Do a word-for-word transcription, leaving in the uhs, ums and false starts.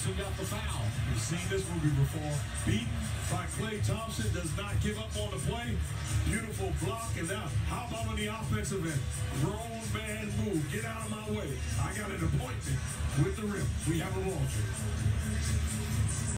Thompson got the foul. We've seen this movie before. Beaten by Klay Thompson, does not give up on the play. Beautiful block, and now how about on the offensive end? Grown man move. Get out of my way. I got an appointment with the rim. We have a ball game.